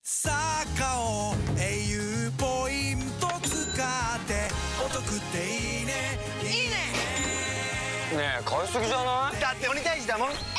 サッカーをau ポイント使ってお得っていいねいいね。 ねえ買いすぎじゃない？ だって鬼退治だもん。